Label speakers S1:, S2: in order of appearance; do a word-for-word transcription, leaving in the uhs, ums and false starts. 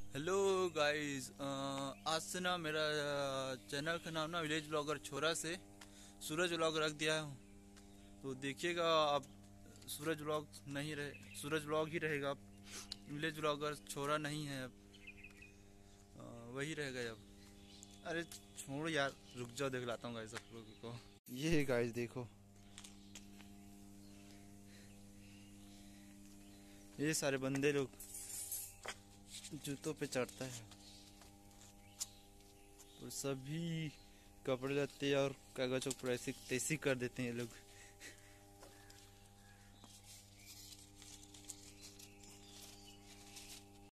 S1: Hello guys, आज से ना मेरा चैनल का नाम ना विलेज ब्लॉगर छोरा से सूरज ब्लॉग रख दिया हूँ। तो देखिएगा अब सूरज ब्लॉग नहीं रहे, सूरज ब्लॉग ही रहेगा। अब विलेज ब्लॉगर छोरा नहीं है, अब अ, वही रहेगा अब। अरे छोड़ यार, रुक जाओ, दिखलाता हूँ गाइस आप लोगों को। ये गाइस देखो, ये सारे बंदे लोग जूतों पे चढ़ता है और सभी कपड़े लत्ते और कागजों पर ऐसी तैसी कर देते हैं ये लोग।